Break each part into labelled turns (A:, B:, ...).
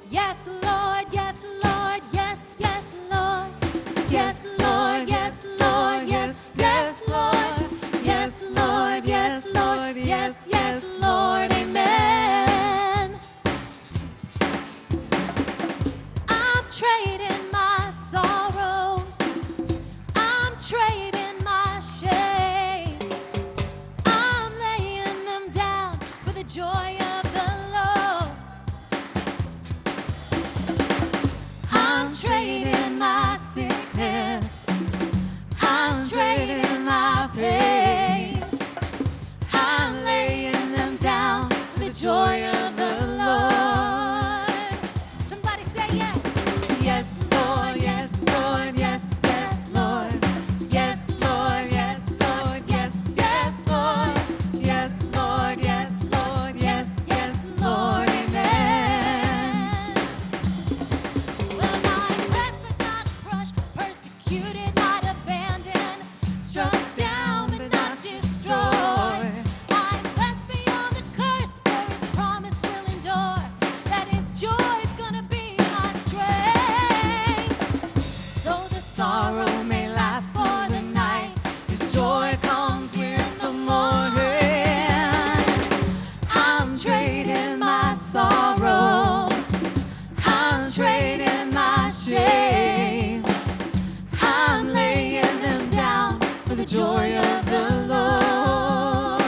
A: Yes, Lord, yes, Lord, yes, yes, Lord. Yes, Lord, yes, Lord, yes, yes, Lord. Yes, Lord, yes, Lord, yes, yes, Lord. Amen. I'm trading my sorrows. I'm trading my shame. I'm laying them down for the joy of the Lord. I'm trading my sickness. I'm trading my pain. I'm laying them down for the joy of the Lord. Somebody say yes. Yes, Lord, yes, Lord, yes, yes, Lord. Yes, Lord, yes, Lord, yes, yes, Lord. Yes, Lord, yes, Lord, yes, yes, Lord. Amen. Well, I'm pressed but not crushed, persecuted, not abandoned, struck down but not destroyed. I'm blessed beyond the curse, for His promise will endure. That His joy is gonna be my strength. Though the sorrow may last for the night, His joy comes with the morning. I'm trading my sorrows. I'm trading my shame. I'm laying them down for the joy of the Lord.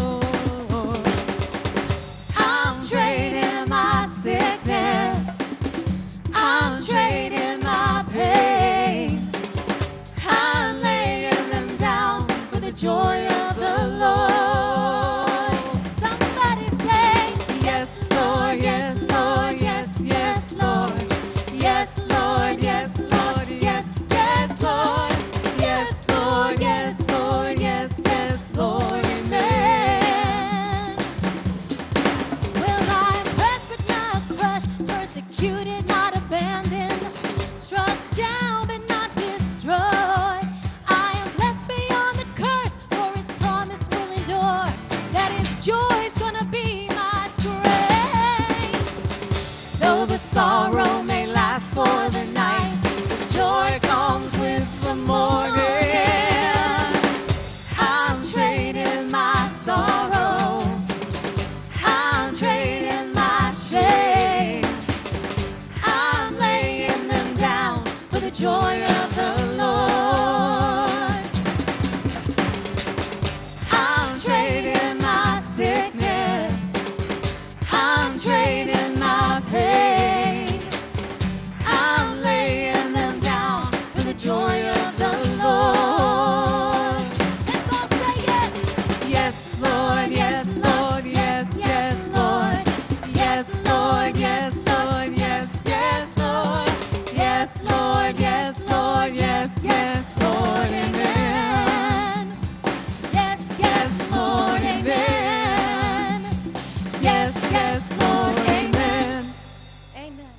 A: I'm trading my sickness. I'm trading my pain. I'm laying them down for the joy of the Lord. Somebody say, yes, Lord, yes, Lord, yes, yes, Lord. Yes, Lord, yes, Lord, yes, yes, Lord. Yes, Lord, yes, Lord, yes, yes, Lord. Amen. Well, I'm pressed but not crushed, persecuted, not abandoned, struck down but not destroyed. I am blessed beyond the curse, for His promise will endure. That His joy is gonna be my strength. Though the sorrow may last for the night, His joy comes with the morning. I'm trading my sorrows. I'm trading my shame. I'm laying them down for the joy of the Lord. I'm trading my sickness. I'm trading my pain. I'm laying them down for the joy of the Lord. Let's all say yes. Yes, Lord, yes, Lord, yes, yes, Lord. Yes, Lord, yes, Lord, yes, yes, Lord. Yes, Lord, yes, Lord, yes, yes, Lord. Amen. Yes, yes, Lord, amen. Yes, yes, Lord, amen. Amen.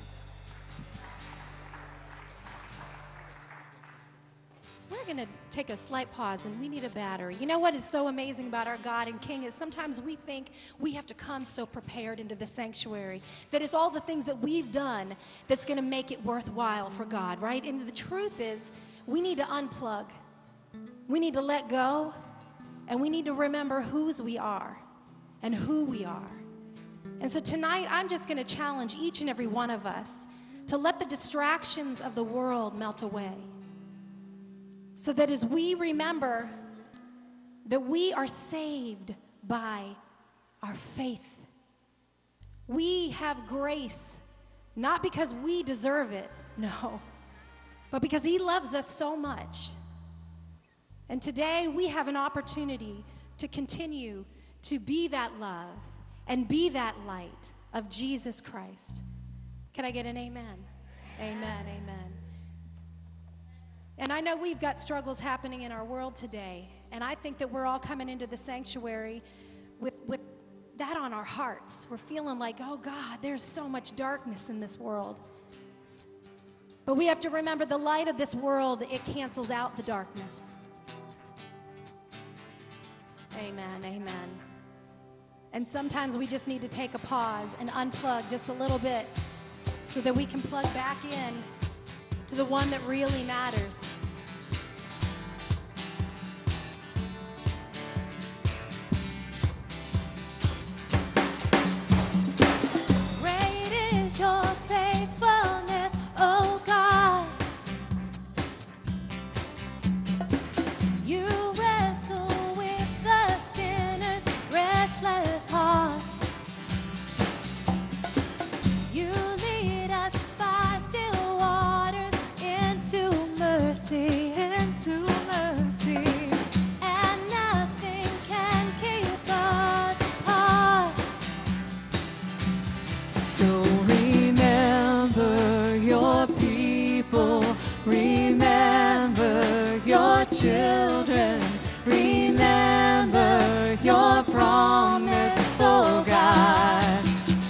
A: We're going to take a slight pause, and we need a battery. You know what is so amazing about our God and King is sometimes we think we have to come so prepared into the sanctuary, that it's all the things that we've done that's going to make it worthwhile for God, right? And the truth is, we need to unplug. We need to let go, and we need to remember whose we are and who we are. And so tonight, I'm just going to challenge each and every one of us to let the distractions of the world melt away, so that as we remember that we are saved by our faith. We have grace, not because we deserve it, no, but because He loves us so much. And today we have an opportunity to continue to be that love and be that light of Jesus Christ. Can I get an amen? Amen, amen. And I know we've got struggles happening in our world today, and I think that we're all coming into the sanctuary with that on our hearts. We're feeling like, oh God, there's so much darkness in this world. But we have to remember the light of this world, it cancels out the darkness. Amen, amen. And sometimes we just need to take a pause and unplug just a little bit so that we can plug back in to the one that really matters. Great is your faithfulness, oh God. You wrestle with the sinner's restless heart. You lead us by still waters into mercy, and nothing can keep us apart.
B: So remember your people, remember your children, remember your promise, oh God.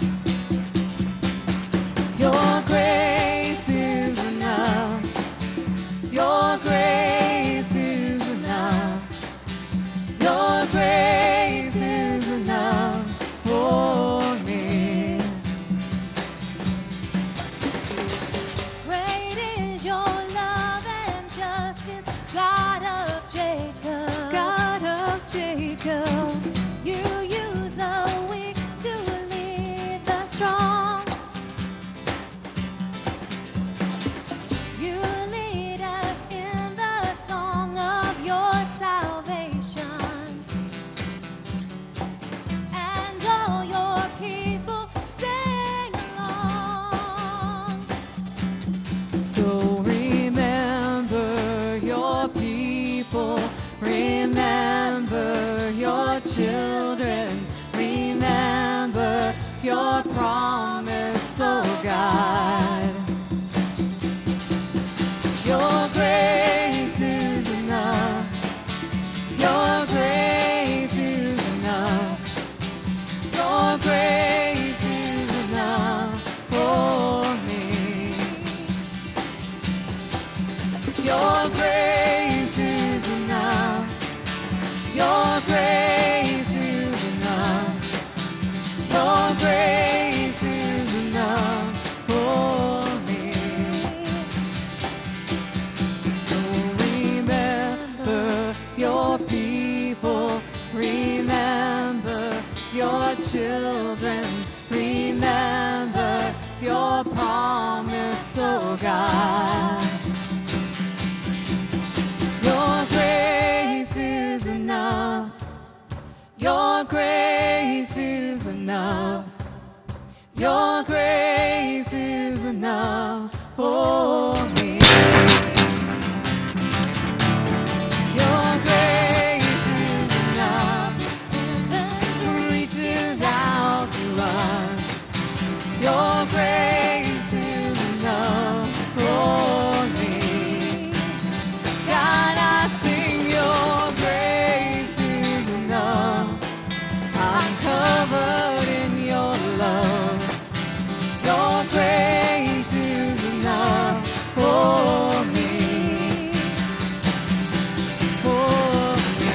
B: Your grace is enough. Your grace is enough. Your grace is enough for me.
A: Great is your love and justice, God of Jacob.
B: God of Jacob.
A: You use the weak to lead the strong. You lead us in the song of your salvation, and all your people sing along.
B: So remember your people, remember your children, remember your promise, oh God. Your grace is enough. Your grace is enough. Your grace is enough for me. Your grace is enough. Your grace is enough. Your grace is enough for me. So remember your people, remember your children, remember your promise, oh God. Your grace is enough. Your grace is enough. Your grace is enough for me. Your grace is enough. Heaven reaches out to us. Your grace is enough for me. God, I sing your grace is enough. I'm covered in your love. Your grace is enough for me. For me.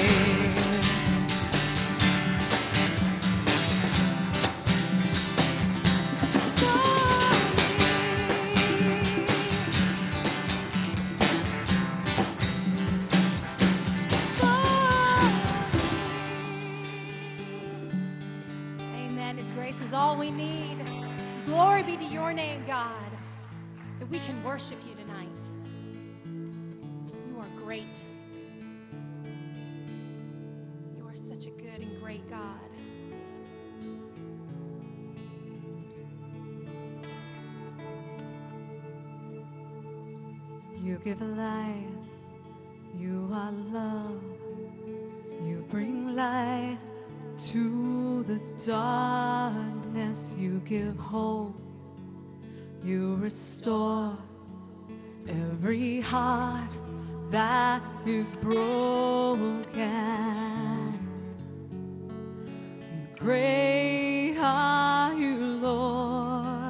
A: Amen. His grace is all we need. Glory be to your name, God, that we can worship you tonight. You are great. You are such a good and great God.
B: You give life, you are love, you bring light to the darkness, you give hope, you restore every heart that is broken. Great are you, Lord.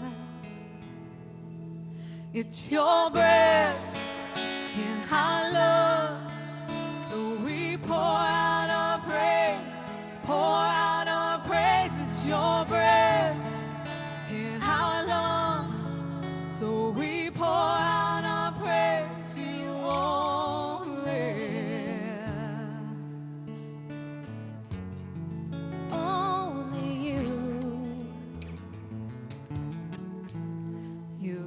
B: It's your breath in our lungs, so we pour out our praise, pour out our praise. It's your breath in our lungs,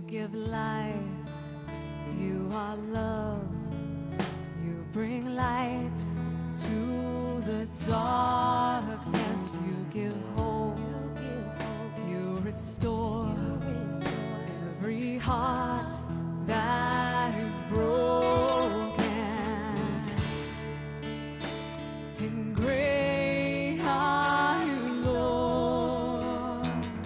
B: give life. You are love. You bring light to the darkness. You give hope. You restore every heart that is broken. And great are you, Lord.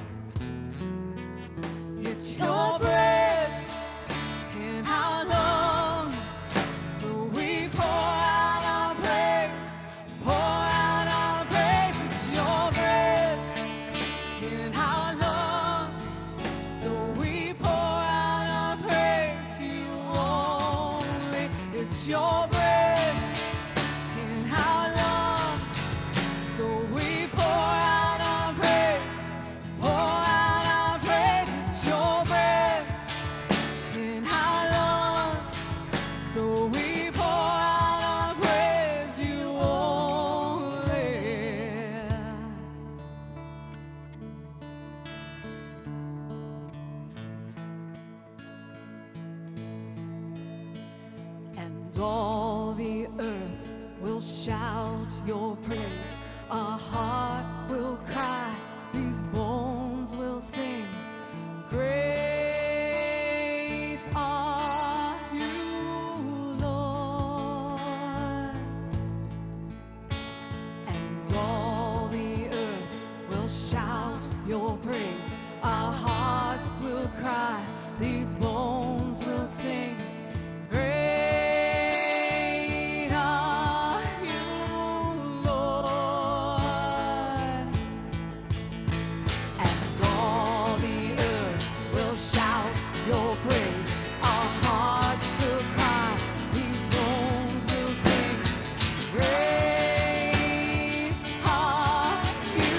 B: It's your breath in our lungs, so we pour out our praise, pour out our praise. It's your breath in our lungs, so we pour out our praise to you only. It's your breath in our lungs, so we pour out our praise, pour out our praise. It's your breath in our lungs, so we pour out our praise to you only. And all the earth will shout your praise. Our heart will cry, these bones will sing. Great are you, Lord. And all the earth will shout your praise. Our hearts will cry, these bones will sing. Great are you, Lord. And all the earth will shout your praise. Our hearts will cry, these bones will sing. Great are you,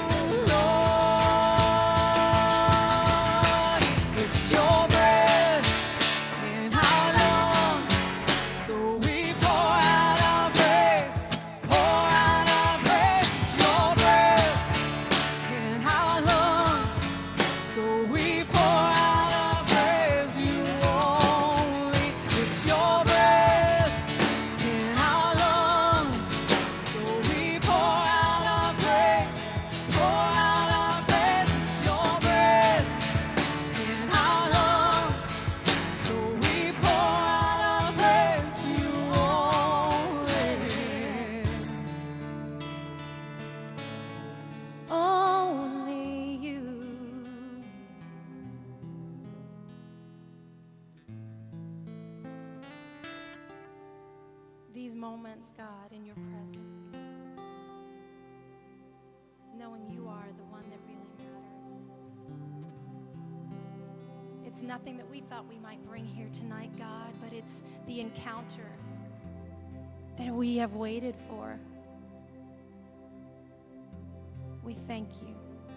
B: Lord. It's your breath in our lungs, so we pour out our praise, pour out our praise. It's your breath in our lungs, so we pour out our praise you only. It's your breath in our lungs, so we pour out our praise, pour out our praise. It's your breath in our lungs, so we pour out our praise to you only.
A: Only you. These moments, God, in your presence, knowing you are the one that really matters. It's nothing that we thought we might bring here tonight, God, but it's the encounter that we have waited for. We thank you.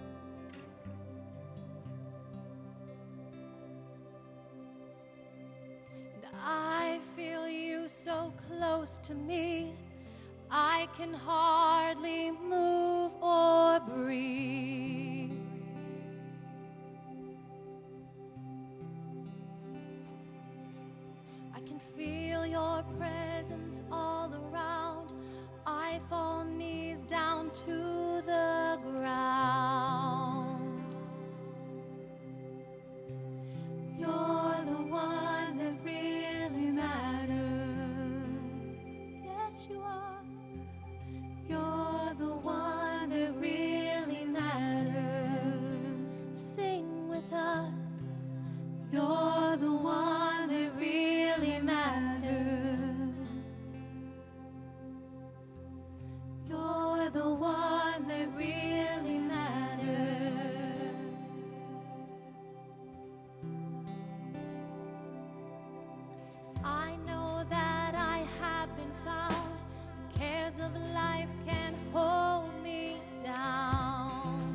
A: And I feel you so close to me, I can hardly move or breathe. I can feel your presence all around. I fall knees down to the ground. You're the one that really matters. Yes, you are. You're the one that really matters. Sing with us. You're the one that really matters. You're the one that really matters. I know that I have been found. The cares of life can't hold me down.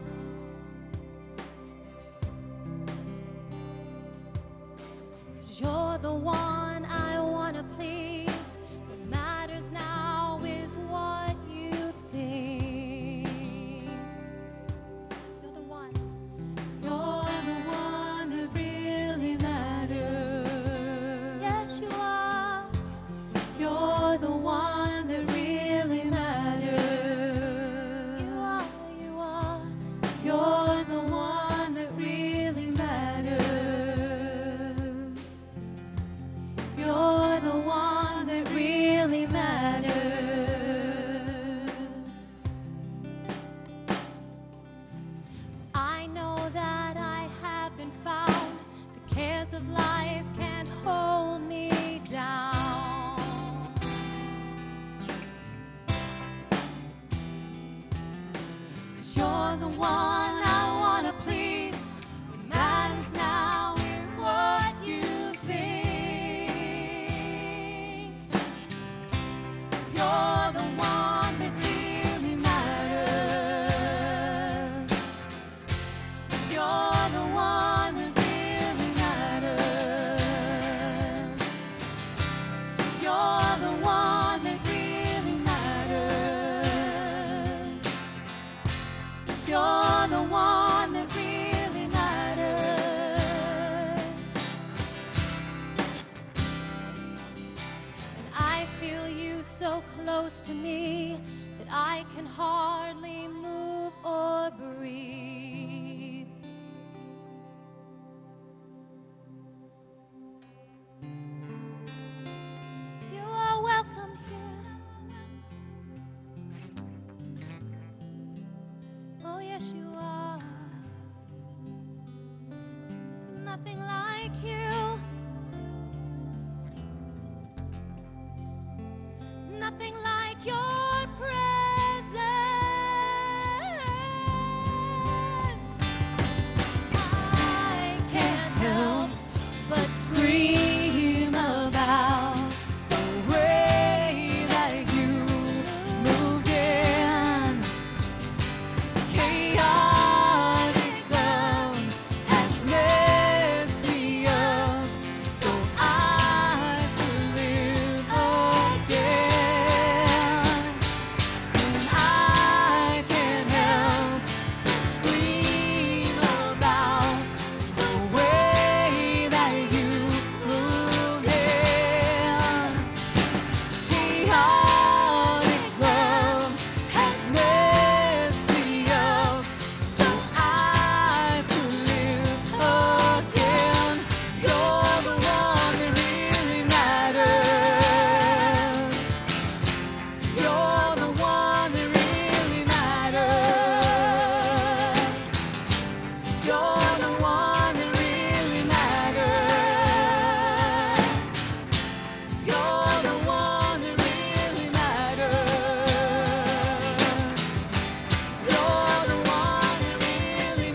A: 'Cause you're the one I want to please. What matters now is what you think. You're the one. You're the one that really of life can't hold me down. 'Cause you're the one I want to please. What matters now is what you think. You're the one that really matters. You're the one that really matters. You're the one that really matters. You're the one that really matters. And I feel you so close to me that I can hardly move or breathe. You are welcome here. Oh, yes, you are. Nothing like you. Nothing like your presence. I can't help but scream about the way that you moved in. Chaotic love has messed me up, so I could live again. And I can't help but scream about the way that you moved in. Chaotic love has messed me up, so I could live again. You're the one that really matters. You're the one that really matters. You're the one that really matters. You're the one that really matters. You're the one that really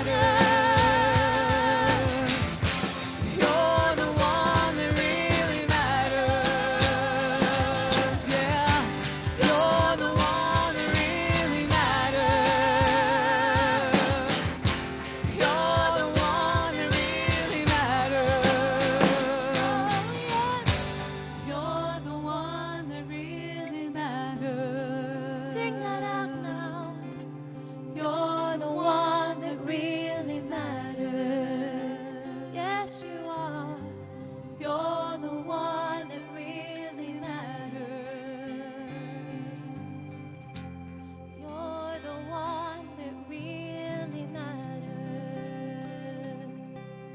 A: matters. You're the one that really matters. Yeah. You're the one that really matters. You're the one that really matters. You're the one that really matters. Sing that out now. You're the one that really matters. Yes, you are. You're the one that really matters. You're the one that really matters.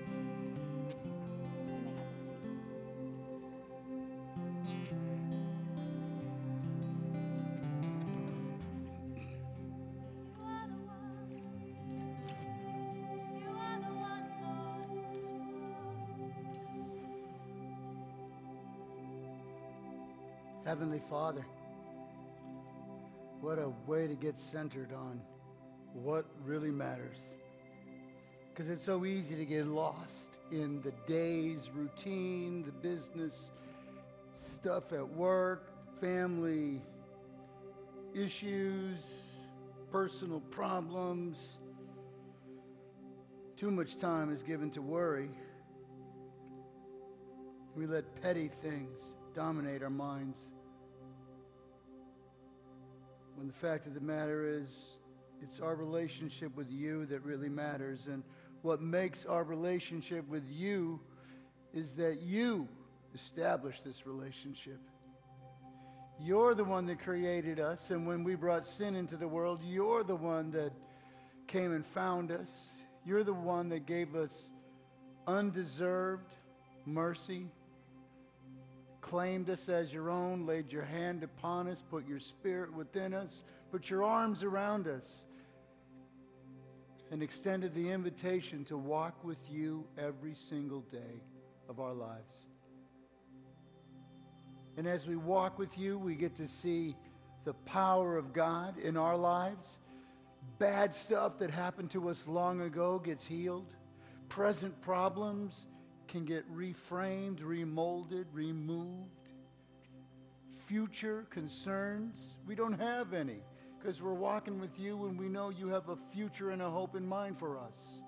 A: You may have a seat. You are the one. You are the one, Lord. Yes, you are.
C: Heavenly Father, what a way to get centered on what really matters. Because it's so easy to get lost in the day's routine, the business stuff at work, family issues, personal problems. Too much time is given to worry. We let petty things dominate our minds. When the fact of the matter is, it's our relationship with you that really matters. And what makes our relationship with you is that you established this relationship. You're the one that created us, and when we brought sin into the world, you're the one that came and found us. You're the one that gave us undeserved mercy, claimed us as your own, laid your hand upon us, put your spirit within us, put your arms around us. and extended the invitation to walk with you every single day of our lives. And as we walk with you, we get to see the power of God in our lives. Bad stuff that happened to us long ago gets healed. Present problems can get reframed, remolded, removed. Future concerns, we don't have any, because we're walking with you and we know you have a future and a hope in mind for us.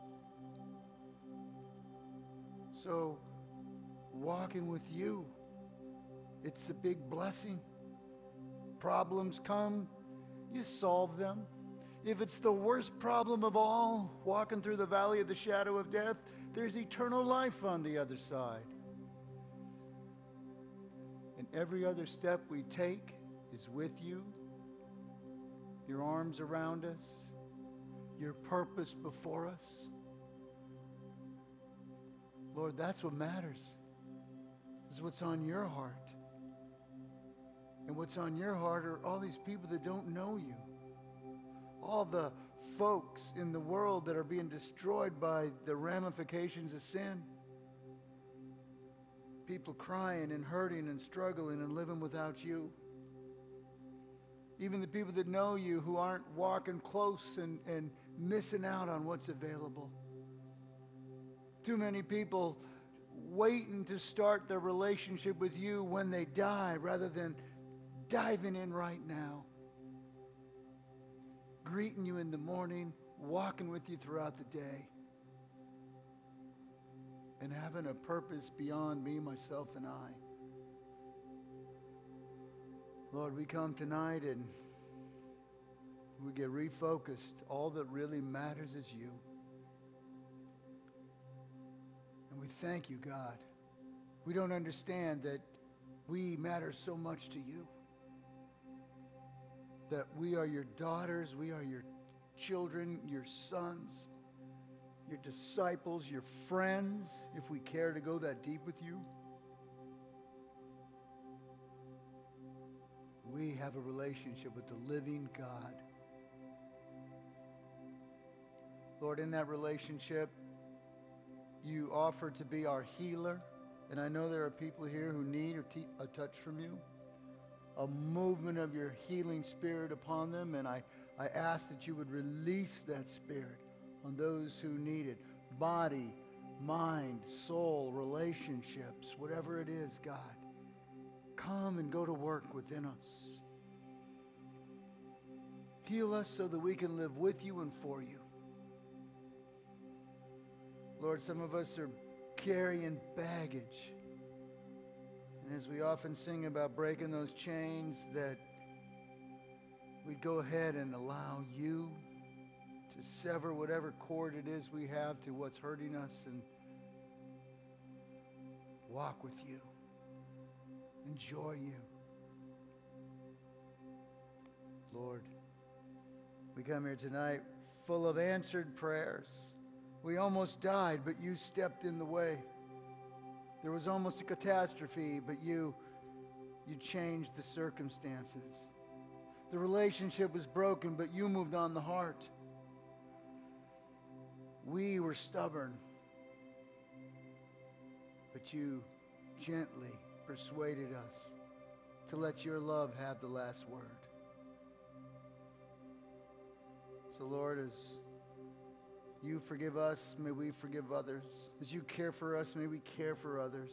C: So, walking with you, it's a big blessing. Problems come, you solve them. If it's the worst problem of all, walking through the valley of the shadow of death, there's eternal life on the other side. And every other step we take is with you, your arms around us, your purpose before us. Lord, that's what matters. Is what's on your heart. And what's on your heart are all these people that don't know you. All the folks in the world that are being destroyed by the ramifications of sin. People crying and hurting and struggling and living without you. Even the people that know you who aren't walking close and missing out on what's available. Too many people waiting to start their relationship with you when they die rather than diving in right now. Greeting you in the morning, walking with you throughout the day. And having a purpose beyond me, myself, and I. Lord, we come tonight and we get refocused. All that really matters is you. And we thank you, God. We don't understand that we matter so much to you. That we are your daughters, we are your children, your sons, your disciples, your friends, if we care to go that deep with you. We have a relationship with the living God. Lord, in that relationship, you offer to be our healer. And I know there are people here who need a touch from you. A movement of your healing spirit upon them. And I ask that you would release that spirit on those who need it. Body, mind, soul, relationships, whatever it is, God. Come and go to work within us. Heal us so that we can live with you and for you. Lord, some of us are carrying baggage. And as we often sing about breaking those chains, that we'd go ahead and allow you to sever whatever cord it is we have to what's hurting us and walk with you. Enjoy you. Lord, we come here tonight full of answered prayers. We almost died, but you stepped in the way. There was almost a catastrophe, but you changed the circumstances. The relationship was broken, but you moved on the heart. We were stubborn, but you gently persuaded us to let your love have the last word. So Lord, as you forgive us, may we forgive others. As you care for us, may we care for others.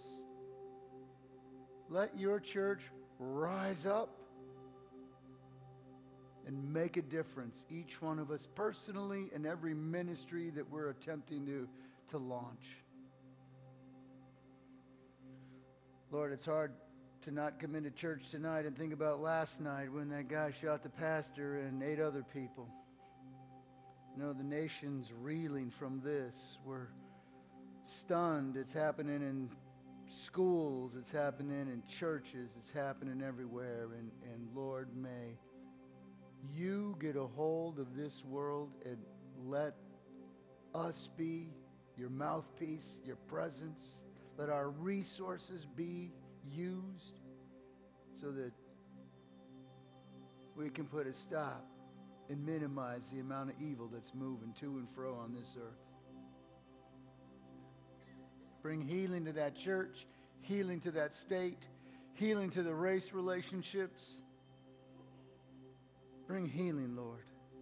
C: Let your church rise up and make a difference, each one of us personally and every ministry that we're attempting to launch. Lord, it's hard to not come into church tonight and think about last night when that guy shot the pastor and 8 other people. You know, the nation's reeling from this. We're stunned. It's happening in schools. It's happening in churches. It's happening everywhere. And Lord, may you get a hold of this world and let us be your mouthpiece, your presence. Let our resources be used so that we can put a stop and minimize the amount of evil that's moving to and fro on this earth. Bring healing to that church, healing to that state, healing to the race relationships. Bring healing, Lord.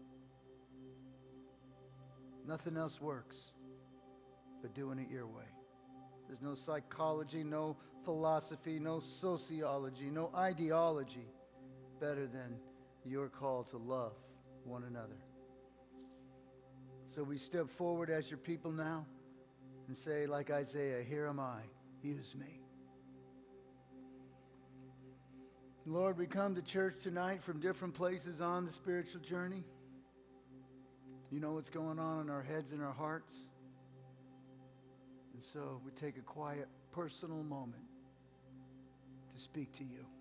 C: Nothing else works but doing it your way. There's no psychology, no philosophy, no sociology, no ideology better than your call to love one another. So we step forward as your people now and say, like Isaiah, here am I, use me. Lord, we come to church tonight from different places on the spiritual journey. You know what's going on in our heads and our hearts. And so we take a quiet, personal moment to speak to you.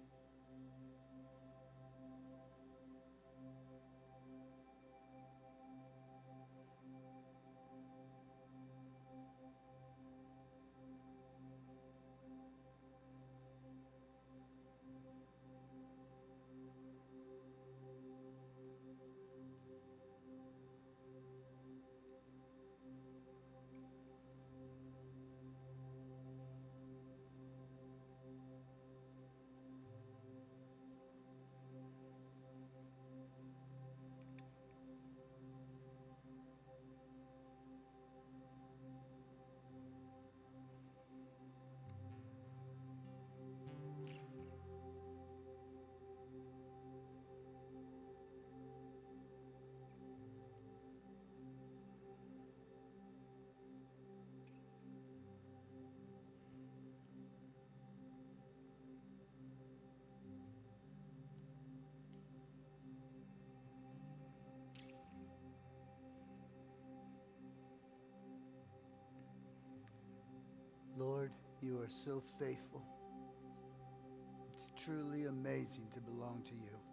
C: Lord, you are so faithful. It's truly amazing to belong to you.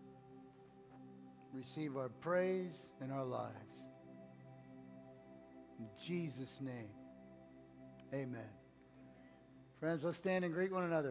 C: Receive our praise and our lives. In Jesus' name, amen. Friends, let's stand and greet one another.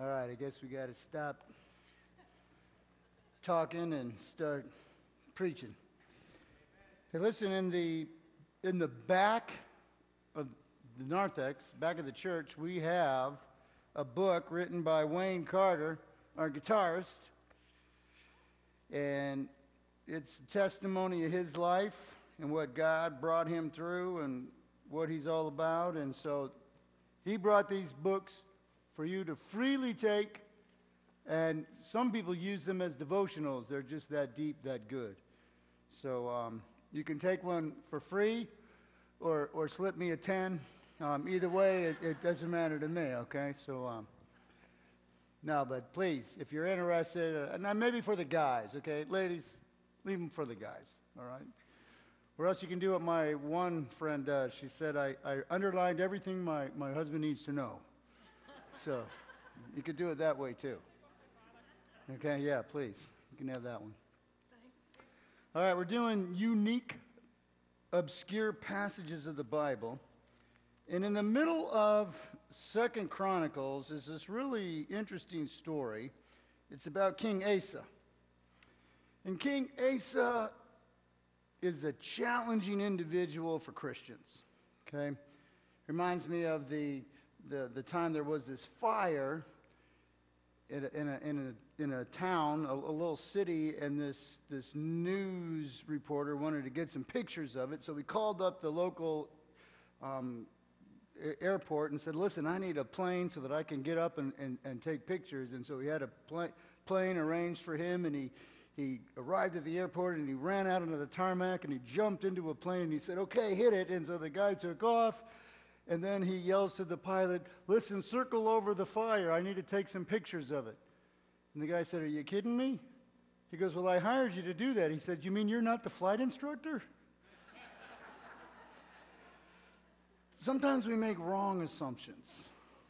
C: All right, I guess we got to stop talking and start preaching. Hey, listen, in the back of the narthex, back of the church, we have a book written by Wayne Carter, our guitarist, and it's a testimony of his life and what God brought him through and what he's all about. And so he brought these books for you to freely take, and some people use them as devotionals. They're just that deep, that good. So you can take one for free or slip me a 10. Either way, it doesn't matter to me, okay? So, no, but please, if you're interested, and maybe for the guys, okay? Ladies, leave them for the guys, all right? Or else you can do what my one friend does. She said, I underlined everything my husband needs to know. So you could do it that way, too. Okay, yeah, please. You can have that one. All right, we're doing unique, obscure passages of the Bible. And in the middle of 2 Chronicles is this really interesting story. It's about King Asa. And King Asa is a challenging individual for Christians. Okay? Reminds me of the time there was this fire in a town, a little city, and this news reporter wanted to get some pictures of it, so we called up the local airport and said, listen, I need a plane so that I can get up and take pictures. And so we had a plane arranged for him, and he arrived at the airport, and he ran out onto the tarmac, and he jumped into a plane, and he said, okay, hit it. And so the guy took off, and then he yells to the pilot, listen, circle over the fire. I need to take some pictures of it. And the guy said, are you kidding me? He goes, well, I hired you to do that. He said, you mean you're not the flight instructor? Sometimes we make wrong assumptions.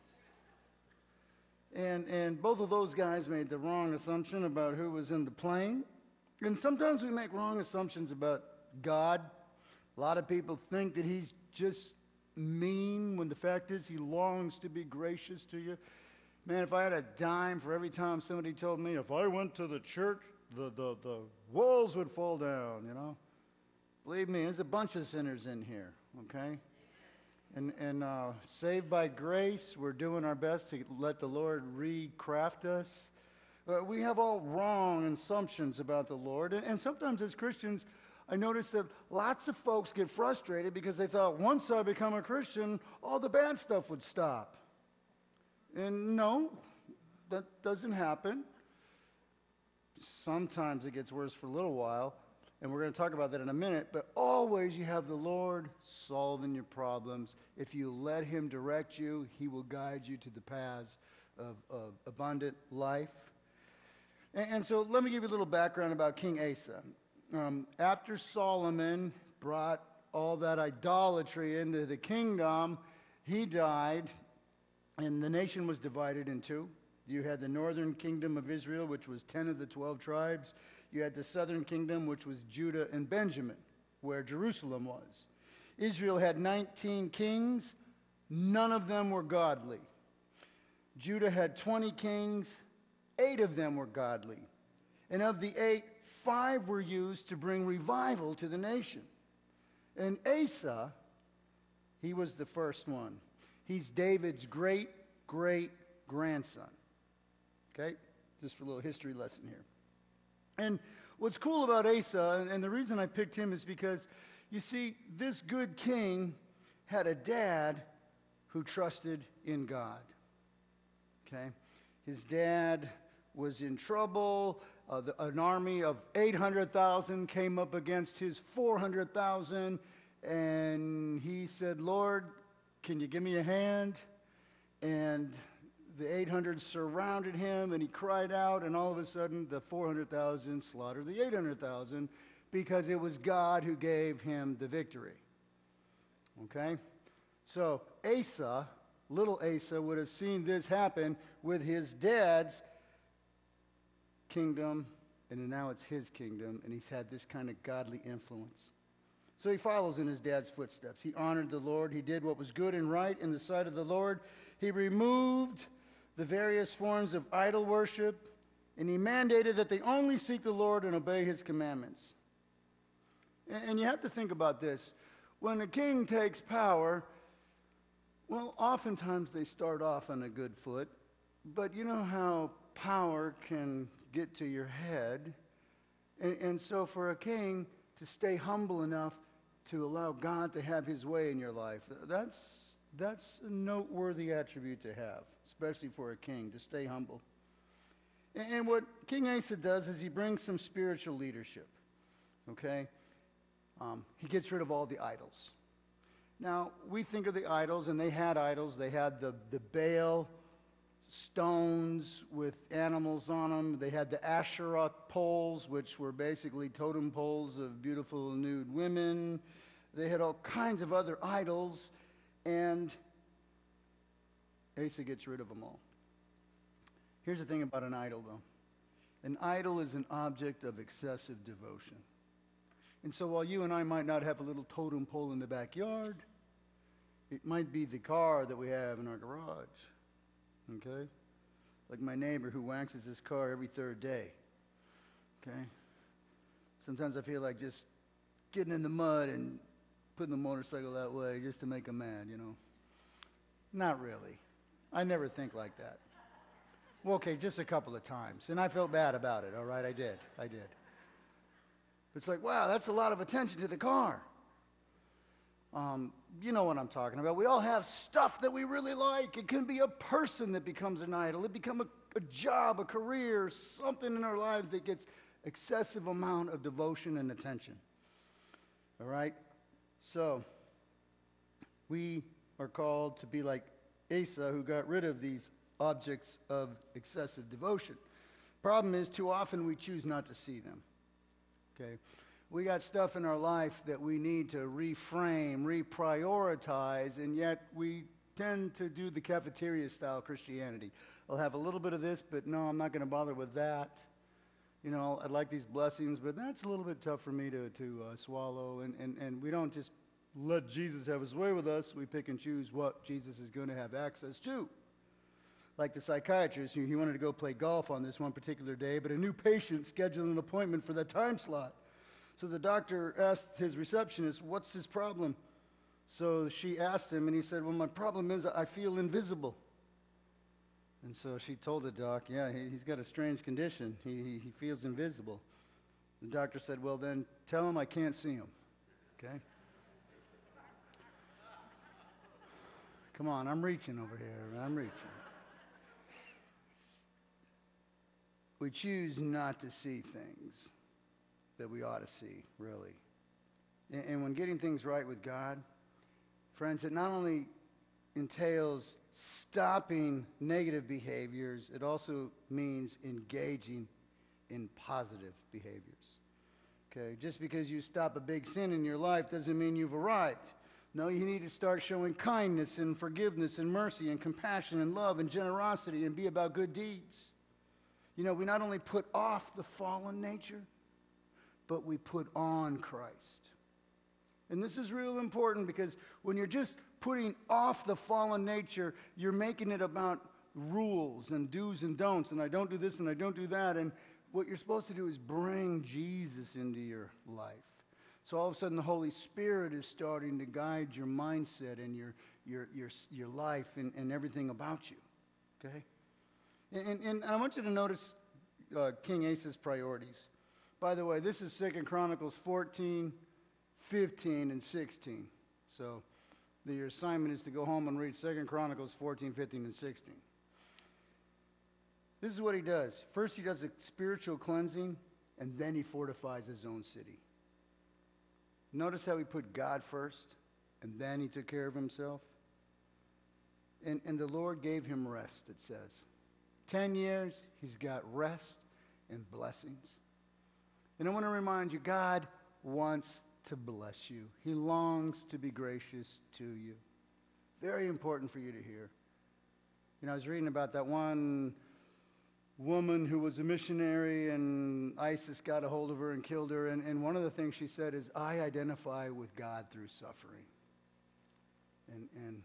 C: And both of those guys made the wrong assumption about who was in the plane. And sometimes we make wrong assumptions about God. A lot of people think that he's just mean when the fact is he longs to be gracious to you. Man, if I had a dime for every time somebody told me if I went to the church, the walls would fall down, you know. Believe me, there's a bunch of sinners in here, okay? And saved by grace, we're doing our best to let the Lord recraft us. We have all wrong assumptions about the Lord. And sometimes as Christians, I notice that lots of folks get frustrated because they thought once I become a Christian, all the bad stuff would stop. And no, that doesn't happen. Sometimes it gets worse for a little while. And we're going to talk about that in a minute. But always you have the Lord solving your problems. If you let him direct you, he will guide you to the paths of abundant life. And so let me give you a little background about King Asa. After Solomon brought all that idolatry into the kingdom, he died, and the nation was divided in two. You had the northern kingdom of Israel, which was 10 of the 12 tribes. You had the southern kingdom, which was Judah and Benjamin, where Jerusalem was. Israel had 19 kings. None of them were godly. Judah had 20 kings. 8 of them were godly. And of the 8, 5 were used to bring revival to the nation. And Asa, he was the first one. He's David's great-great-grandson. Okay? Just for a little history lesson here. And what's cool about Asa, and the reason I picked him is because, you see, this good king had a dad who trusted in God. Okay? His dad was in trouble. An army of 800,000 came up against his 400,000, and he said, Lord, can you give me a hand? And the 800 surrounded him, and he cried out, and all of a sudden the 400,000 slaughtered the 800,000 because it was God who gave him the victory. Okay? So Asa, little Asa, would have seen this happen with his dad's kingdom, and now it's his kingdom, and he's had this kind of godly influence. So he follows in his dad's footsteps. He honored the Lord. He did what was good and right in the sight of the Lord. He removed the various forms of idol worship, and he mandated that they only seek the Lord and obey his commandments. And you have to think about this. When a king takes power, well, oftentimes they start off on a good foot, but you know how power can get to your head. And so for a king to stay humble enough to allow God to have his way in your life, that's a noteworthy attribute to have, especially for a king, to stay humble. And what King Asa does is he brings some spiritual leadership, okay? He gets rid of all the idols. Now, we think of the idols, and they had idols. They had the Baal stones with animals on them. They had the Asherah poles, which were basically totem poles of beautiful nude women. They had all kinds of other idols, and Asa gets rid of them all. Here's the thing about an idol, though. An idol is an object of excessive devotion. And so while you and I might not have a little totem pole in the backyard, it might be the car that we have in our garage. Okay? Like my neighbor who waxes his car every third day. Okay? Sometimes I feel like just getting in the mud and putting the motorcycle that way just to make him mad, you know. Not really. I never think like that. Well, okay, just a couple of times. And I felt bad about it, all right? I did. It's like, wow, that's a lot of attention to the car. You know what I'm talking about. We all have stuff that we really like. It can be a person that becomes an idol. It becomes a job, a career, something in our lives that gets excessive amount of devotion and attention. All right? So, we are called to be like Asa, who got rid of these objects of excessive devotion. Problem is, too often we choose not to see them. Okay? We got stuff in our life that we need to reframe, reprioritize, and yet we tend to do the cafeteria-style Christianity. I'll have a little bit of this, but no, I'm not going to bother with that. You know, I'd like these blessings, but that's a little bit tough for me to swallow. And we don't just let Jesus have his way with us. We pick and choose what Jesus is going to have access to. Like the psychiatrist, he wanted to go play golf on this one particular day, but a new patient scheduled an appointment for that time slot. So the doctor asked his receptionist, what's his problem? So she asked him, and he said, well, my problem is I feel invisible. And so she told the doc, yeah, he's got a strange condition. He feels invisible. The doctor said, well, then tell him I can't see him. Okay? Come on, I'm reaching over here. I'm reaching. We choose not to see things that we ought to see, really. And when getting things right with God, friends, it not only entails stopping negative behaviors, it also means engaging in positive behaviors. Okay, just because you stop a big sin in your life doesn't mean you've arrived. No, you need to start showing kindness and forgiveness and mercy and compassion and love and generosity and be about good deeds. You know, we not only put off the fallen nature, but we put on Christ. And this is real important because when you're just putting off the fallen nature, you're making it about rules and do's and don'ts, and I don't do this and I don't do that. And what you're supposed to do is bring Jesus into your life. So all of a sudden the Holy Spirit is starting to guide your mindset and your life and everything about you. Okay? And I want you to notice King Asa's priorities. By the way, this is 2 Chronicles 14, 15, and 16. So your assignment is to go home and read 2 Chronicles 14, 15, and 16. This is what he does. First, he does a spiritual cleansing, and then he fortifies his own city. Notice how he put God first, and then he took care of himself. And the Lord gave him rest, it says. 10 years, he's got rest and blessings. And I want to remind you, God wants to bless you. He longs to be gracious to you. Very important for you to hear. You know, I was reading about that one woman who was a missionary, and ISIS got a hold of her and killed her. And one of the things she said is, I identify with God through suffering. And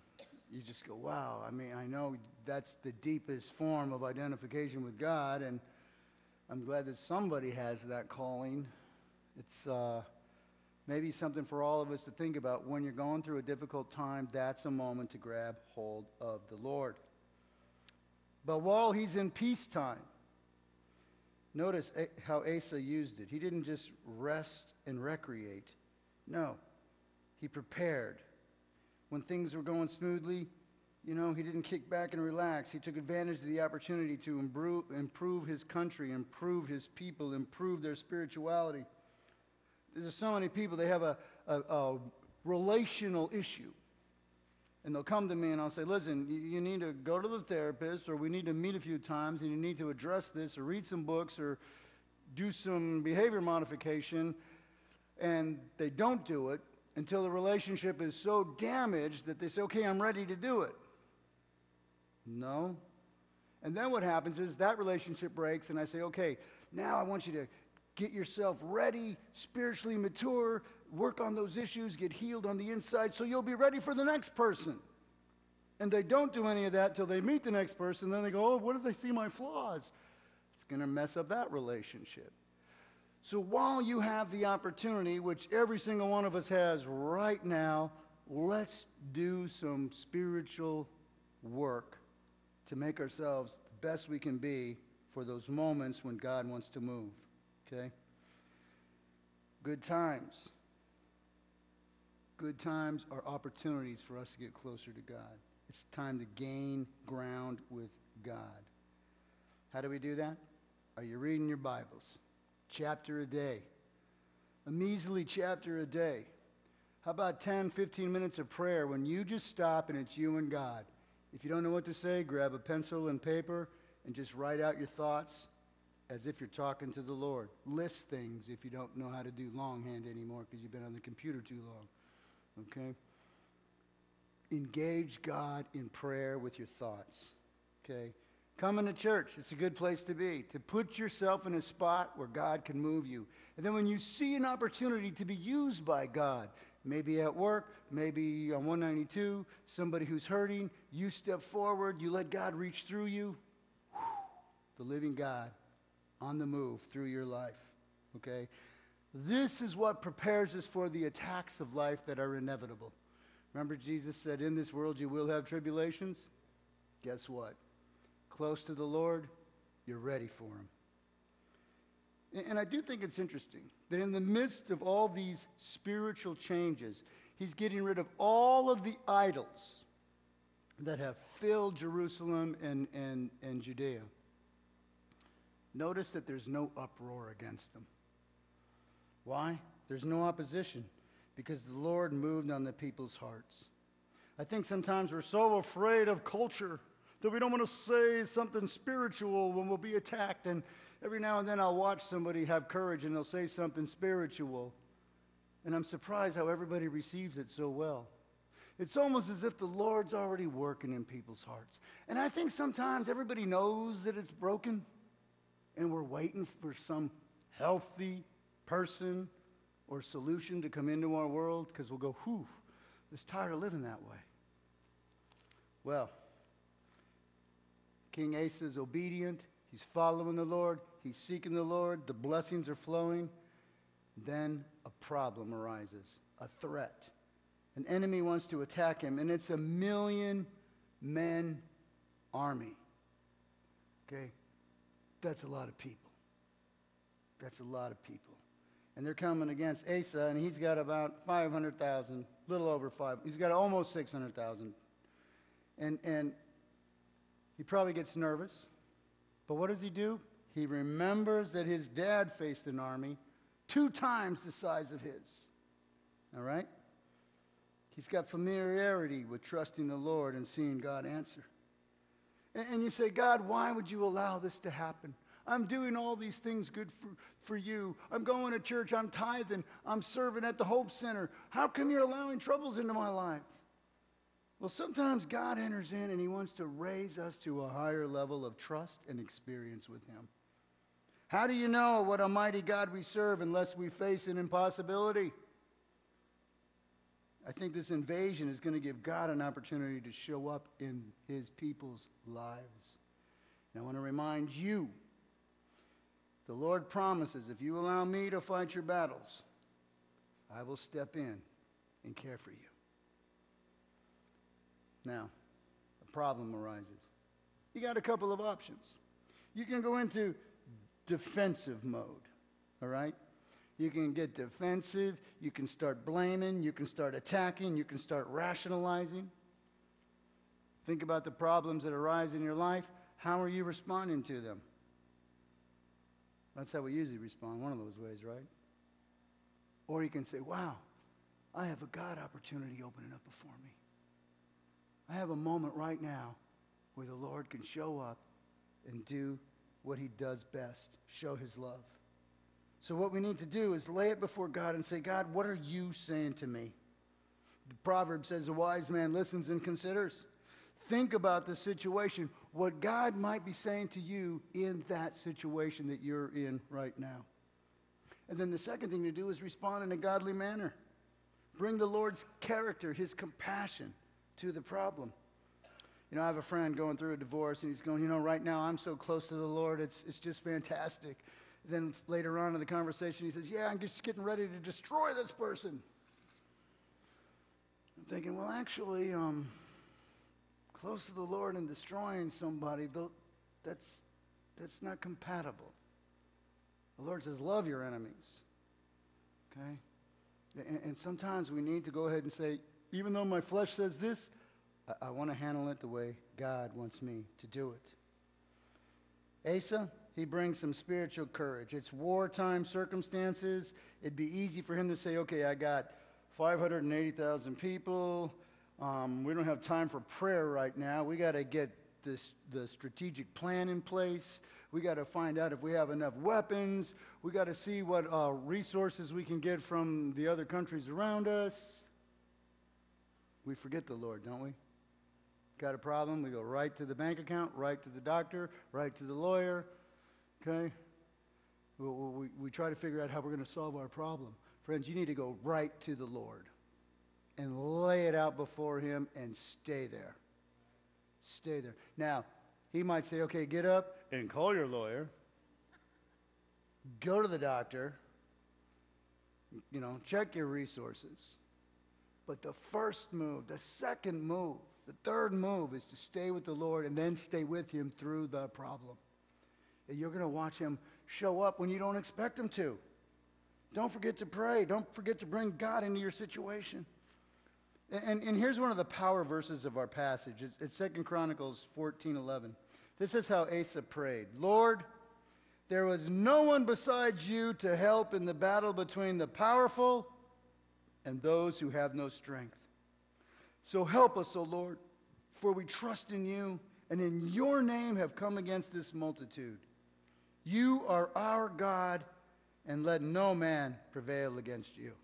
C: you just go, wow. I mean, I know that's the deepest form of identification with God, and I'm glad that somebody has that calling. It's maybe something for all of us to think about. When you're going through a difficult time, that's a moment to grab hold of the Lord. But while he's in peacetime, notice how Asa used it. He didn't just rest and recreate. No, he prepared. When things were going smoothly, he didn't kick back and relax. He took advantage of the opportunity to improve his country, improve his people, improve their spirituality. There's so many people, they have a relational issue. And they'll come to me and I'll say, listen, you need to go to the therapist, or we need to meet a few times, and you need to address this, or read some books, or do some behavior modification. And they don't do it until the relationship is so damaged that they say, okay, I'm ready to do it. No. And then what happens is that relationship breaks, and I say, okay, now I want you to get yourself ready, spiritually mature, work on those issues, get healed on the inside, so you'll be ready for the next person. And they don't do any of that till they meet the next person. Then they go, oh, what if they see my flaws? It's going to mess up that relationship. So while you have the opportunity, which every single one of us has right now, let's do some spiritual work to make ourselves the best we can be for those moments when God wants to move. Okay? Good times. Good times are opportunities for us to get closer to God. It's time to gain ground with God. How do we do that? Are you reading your Bibles? Chapter a day. A measly chapter a day. How about 10, 15 minutes of prayer when you just stop and it's you and God? If you don't know what to say, grab a pencil and paper and just write out your thoughts as if you're talking to the Lord. List things if you don't know how to do longhand anymore because you've been on the computer too long. Okay? Engage God in prayer with your thoughts. Okay? Coming to church, it's a good place to be, to put yourself in a spot where God can move you. And then when you see an opportunity to be used by God, maybe at work, maybe on 192, somebody who's hurting, you step forward, you let God reach through you. The living God on the move through your life. Okay? This is what prepares us for the attacks of life that are inevitable. Remember Jesus said, in this world you will have tribulations? Guess what? Close to the Lord, you're ready for him. And I do think it's interesting that in the midst of all these spiritual changes, he's getting rid of all of the idols that have filled Jerusalem and Judea. Notice that there's no uproar against them. Why? There's no opposition, because the Lord moved on the people's hearts. I think sometimes we're so afraid of culture that we don't want to say something spiritual when we'll be attacked. And every now and then I'll watch somebody have courage and they'll say something spiritual. And I'm surprised how everybody receives it so well. It's almost as if the Lord's already working in people's hearts. And I think sometimes everybody knows that it's broken, and we're waiting for some healthy person or solution to come into our world, because we'll go, whew, I'm just tired of living that way. Well, King Asa is obedient. He's following the Lord. He's seeking the Lord. The blessings are flowing. Then a problem arises, a threat. An enemy wants to attack him, and it's a 1,000,000-man army. Okay? That's a lot of people. That's a lot of people. And they're coming against Asa, and he's got about 500,000, little over 5. He's got almost 600,000. And he probably gets nervous. But what does he do? He remembers that his dad faced an army 2 times the size of his. All right? He's got familiarity with trusting the Lord and seeing God answer. And you say, God, why would you allow this to happen? I'm doing all these things good for you. I'm going to church. I'm tithing. I'm serving at the Hope Center. How come you're allowing troubles into my life? Well, sometimes God enters in and he wants to raise us to a higher level of trust and experience with him. How do you know what a mighty God we serve unless we face an impossibility? I think this invasion is going to give God an opportunity to show up in his people's lives. And I want to remind you, the Lord promises, if you allow me to fight your battles, I will step in and care for you. Now, a problem arises. You got a couple of options. You can go into defensive mode, all right? You can get defensive, you can start blaming, you can start attacking, you can start rationalizing. Think about the problems that arise in your life. How are you responding to them? That's how we usually respond, one of those ways, right? Or you can say, wow, I have a God opportunity opening up before me. I have a moment right now where the Lord can show up and do what he does best, show his love. So what we need to do is lay it before God and say, God, what are you saying to me? The proverb says, a wise man listens and considers. Think about the situation, what God might be saying to you in that situation that you're in right now. And then the second thing to do is respond in a godly manner. Bring the Lord's character, his compassion to the problem. You know, I have a friend going through a divorce, and he's going, you know, right now I'm so close to the Lord, it's just fantastic. Then later on in the conversation, he says, yeah, I'm just getting ready to destroy this person. I'm thinking, well, actually, close to the Lord and destroying somebody, that's not compatible. The Lord says, love your enemies. Okay? And sometimes we need to go ahead and say, even though my flesh says this, I want to handle it the way God wants me to do it. Asa, he brings some spiritual courage. It's wartime circumstances. It'd be easy for him to say, okay, I got 580,000 people. We don't have time for prayer right now. We got to get the strategic plan in place. We got to find out if we have enough weapons. We got to see what resources we can get from the other countries around us. We forget the Lord, don't we? Got a problem, we go right to the bank account, right to the doctor, right to the lawyer, okay? We try to figure out how we're going to solve our problem. Friends, you need to go right to the Lord and lay it out before him and stay there. Stay there. Now, he might say, okay, get up and call your lawyer. Go to the doctor. You know, check your resources. But the first move, the second move, the third move is to stay with the Lord and then stay with him through the problem. And you're going to watch him show up when you don't expect him to. Don't forget to pray. Don't forget to bring God into your situation. And here's one of the power verses of our passage. It's 2 Chronicles 14:11. This is how Asa prayed. Lord, there was no one besides you to help in the battle between the powerful and those who have no strength. So help us, O Lord, for we trust in you, and in your name have come against this multitude. You are our God, and let no man prevail against you.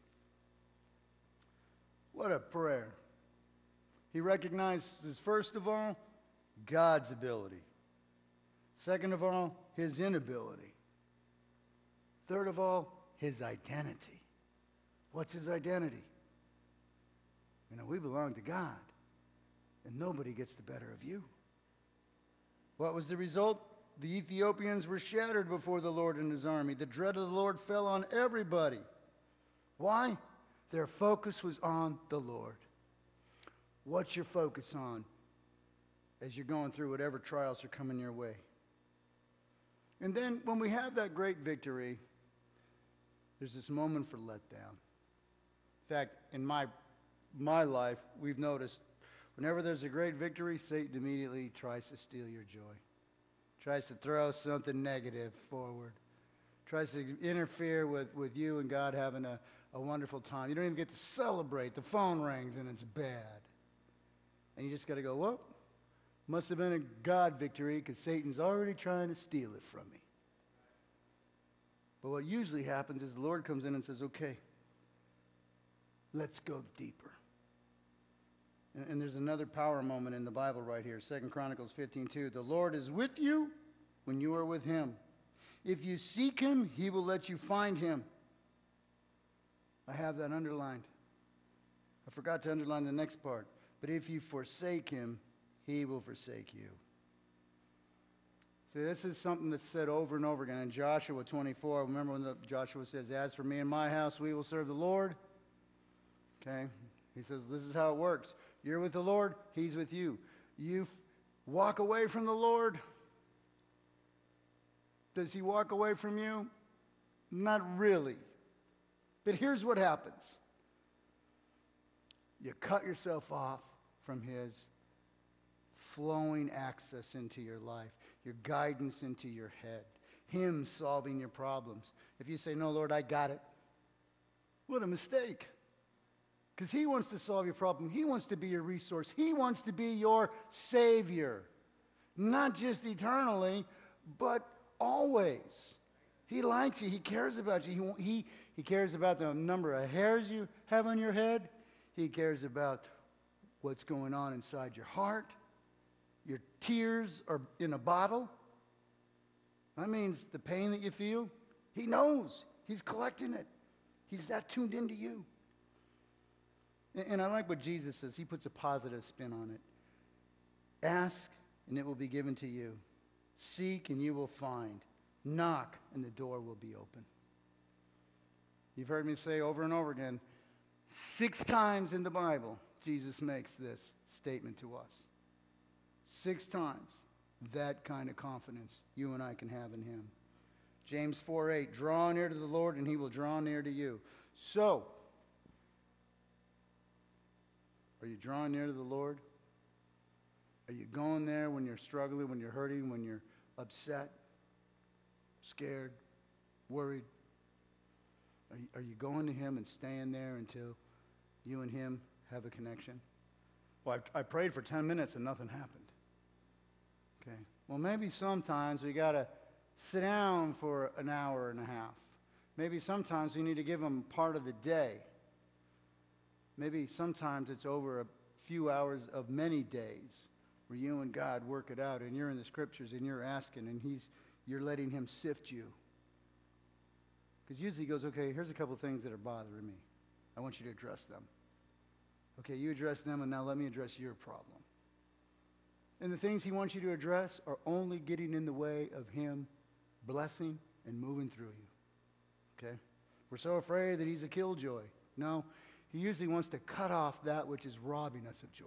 C: What a prayer. He recognizes, first of all, God's ability. Second of all, his inability. Third of all, his identity. What's his identity? You know, we belong to God, and nobody gets the better of you. What was the result? The Ethiopians were shattered before the Lord and his army. The dread of the Lord fell on everybody. Why? Their focus was on the Lord. What's your focus on as you're going through whatever trials are coming your way? And then when we have that great victory, there's this moment for letdown. In fact, in my life, we've noticed whenever there's a great victory, Satan immediately tries to steal your joy. Tries to throw something negative forward. Tries to interfere with you and God having a wonderful time. You don't even get to celebrate. The phone rings and it's bad. And you just got to go, well, must have been a God victory because Satan's already trying to steal it from me. But what usually happens is the Lord comes in and says, okay, let's go deeper. And there's another power moment in the Bible right here, 2 Chronicles 15:2. The Lord is with you when you are with him. If you seek him, he will let you find him. I have that underlined. I forgot to underline the next part. But if you forsake him, he will forsake you. See, this is something that's said over and over again. In Joshua 24, remember when Joshua says, as for me and my house, we will serve the Lord? Okay? He says, this is how it works. You're with the Lord, he's with you. You walk away from the Lord. Does he walk away from you? Not really. But here's what happens. You cut yourself off from his flowing access into your life, your guidance into your head, him solving your problems. If you say, no, Lord, I got it, what a mistake. Because he wants to solve your problem. He wants to be your resource. He wants to be your Savior. Not just eternally, but always. He likes you. He cares about you. He cares about the number of hairs you have on your head. He cares about what's going on inside your heart. Your tears are in a bottle. That means the pain that you feel. He knows. He's collecting it. He's that tuned into you. And I like what Jesus says. He puts a positive spin on it. Ask, and it will be given to you. Seek, and you will find. Knock, and the door will be open. You've heard me say over and over again, 6 times in the Bible, Jesus makes this statement to us. 6 times. That kind of confidence you and I can have in him. James 4:8, draw near to the Lord, and he will draw near to you. So, are you drawing near to the Lord? Are you going there when you're struggling, when you're hurting, when you're upset, scared, worried? Are you going to him and staying there until you and him have a connection? Well, I prayed for 10 minutes and nothing happened. Okay. Well, maybe sometimes we got to sit down for an hour and a half. Maybe sometimes we need to give him part of the day. Maybe sometimes it's over a few hours of many days where you and God work it out, and you're in the scriptures and you're asking, and you're letting him sift you. Because usually he goes, okay, here's a couple things that are bothering me. I want you to address them. Okay, you address them, and now let me address your problem. And the things he wants you to address are only getting in the way of him blessing and moving through you. Okay? We're so afraid that he's a killjoy. No. He usually wants to cut off that which is robbing us of joy.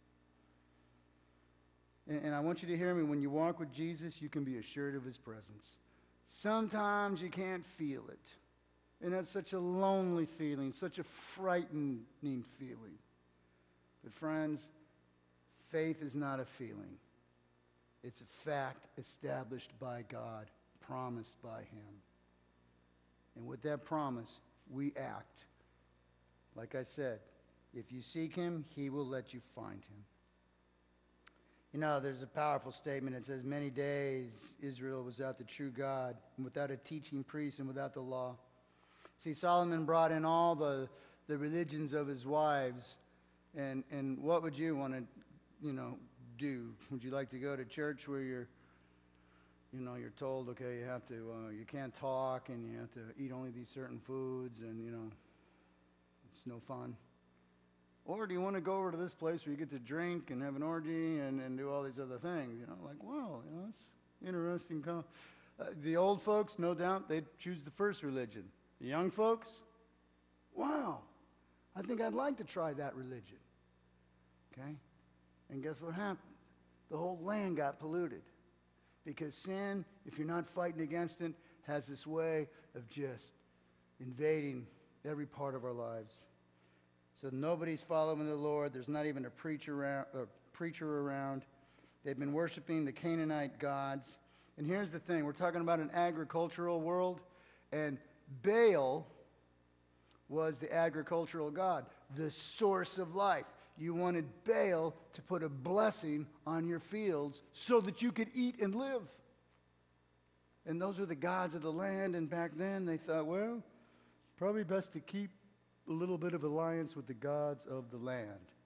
C: And I want you to hear me. When you walk with Jesus, you can be assured of his presence. Sometimes you can't feel it. And that's such a lonely feeling, such a frightening feeling. But friends, faith is not a feeling. It's a fact established by God, promised by him. And with that promise, we act. Like I said, if you seek him, he will let you find him. You know, there's a powerful statement. It says, many days Israel was without the true God, and without a teaching priest, and without the law. See, Solomon brought in all the religions of his wives. And what would you want to, do? Would you like to go to church where you're told, okay, you can't talk, and you have to eat only these certain foods, and, it's no fun? Or do you want to go over to this place where you get to drink and have an orgy and do all these other things? Wow, it's interesting. The old folks, no doubt, they'd choose the first religion. The young folks, wow, I think I'd like to try that religion. Okay? And guess what happened? The whole land got polluted. Because sin, if you're not fighting against it, has this way of just invading every part of our lives. So nobody's following the Lord. There's not even a preacher around. They've been worshiping the Canaanite gods. And here's the thing. We're talking about an agricultural world. And Baal was the agricultural god, the source of life. You wanted Baal to put a blessing on your fields so that you could eat and live. And those were the gods of the land. And back then they thought, well, probably best to keep a little bit of alliance with the gods of the land.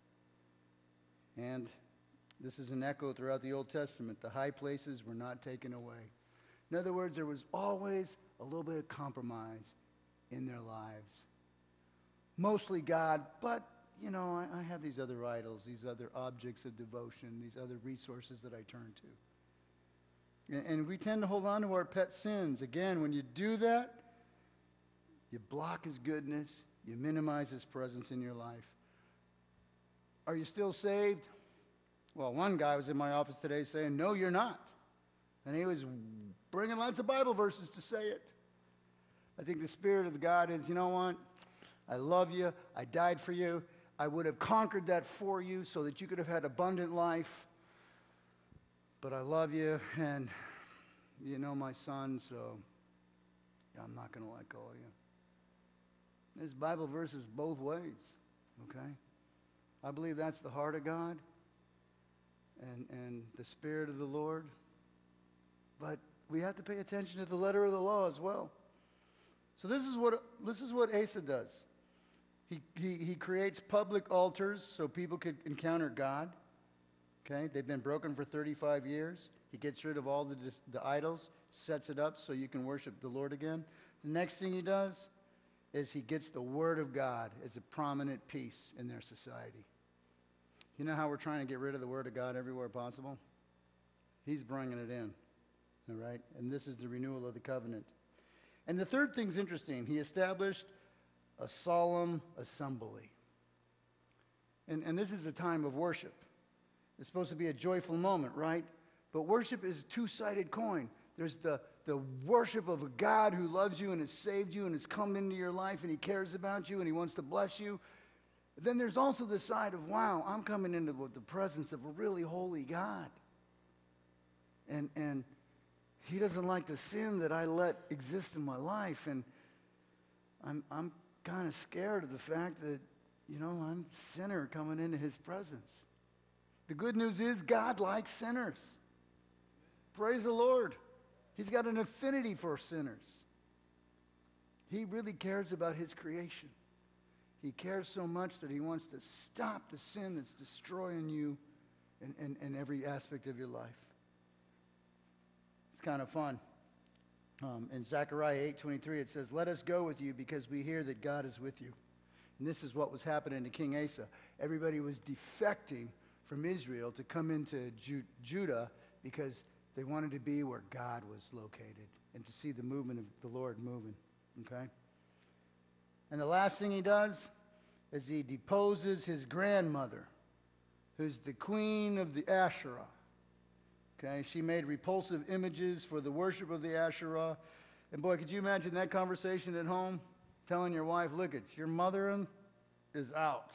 C: And this is an echo throughout the Old Testament. The high places were not taken away. In other words, there was always a little bit of compromise in their lives. Mostly God, but you know, I have these other idols, these other objects of devotion, these other resources that I turn to. And we tend to hold on to our pet sins. Again, when you do that, you block his goodness, you minimize his presence in your life. Are you still saved? Well, one guy was in my office today saying, no, you're not. And he was bringing lots of Bible verses to say it. I think the Spirit of God is, you know what? I love you. I died for you. I would have conquered that for you so that you could have had abundant life. But I love you, and you know my son, so I'm not going to let go of you. There's Bible verses both ways, okay? I believe that's the heart of God and the Spirit of the Lord. But we have to pay attention to the letter of the law as well. So this is what Asa does. He creates public altars so people could encounter God. Okay, they've been broken for 35 years. He gets rid of all the idols, sets it up so you can worship the Lord again. The next thing he does is he gets the Word of God as a prominent piece in their society. You know how we're trying to get rid of the Word of God everywhere possible? He's bringing it in, all right? And this is the renewal of the covenant. And the third thing's interesting. He established a solemn assembly. And this is a time of worship. It's supposed to be a joyful moment, right? But worship is a two-sided coin. There's the worship of a God who loves you and has saved you and has come into your life and he cares about you and he wants to bless you. Then there's also the side of, wow, I'm coming into the presence of a really holy God. And he doesn't like the sin that I let exist in my life. And I'm kind of scared of the fact that, you know, I'm a sinner coming into his presence. The good news is God likes sinners. Praise the Lord. He's got an affinity for sinners. He really cares about his creation. He cares so much that he wants to stop the sin that's destroying you in every aspect of your life. It's kind of fun. In Zechariah 8:23 it says, let us go with you because we hear that God is with you. And this is what was happening to King Asa. Everybody was defecting from Israel to come into Judah because they wanted to be where God was located and to see the movement of the Lord moving. Okay? And the last thing he does is he deposes his grandmother, who's the queen of the Asherah. Okay? She made repulsive images for the worship of the Asherah. And boy, could you imagine that conversation at home? Telling your wife, look, your mother is out.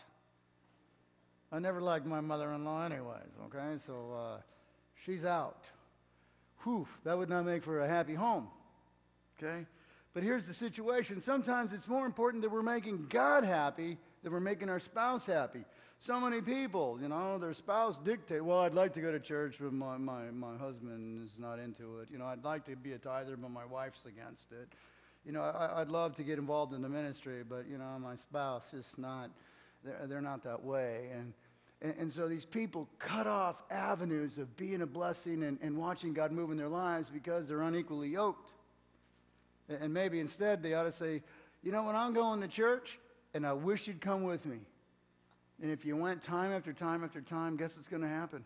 C: I never liked my mother-in-law anyways, okay? So she's out. Whew, that would not make for a happy home, okay? But here's the situation. Sometimes it's more important that we're making God happy than we're making our spouse happy. So many people, you know, their spouse dictate, well, I'd like to go to church, but my husband is not into it. You know, I'd like to be a tither, but my wife's against it. You know, I'd love to get involved in the ministry, but, you know, my spouse is not, they're not that way. And so these people cut off avenues of being a blessing and watching God move in their lives because they're unequally yoked. And maybe instead they ought to say, you know what, I'm going to church, and I wish you'd come with me. And if you went time after time after time, guess what's going to happen?